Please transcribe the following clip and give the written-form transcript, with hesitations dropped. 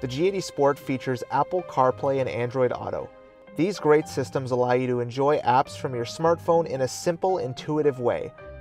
The G80 Sport features Apple CarPlay and Android Auto. These great systems allow you to enjoy apps from your smartphone in a simple, intuitive way,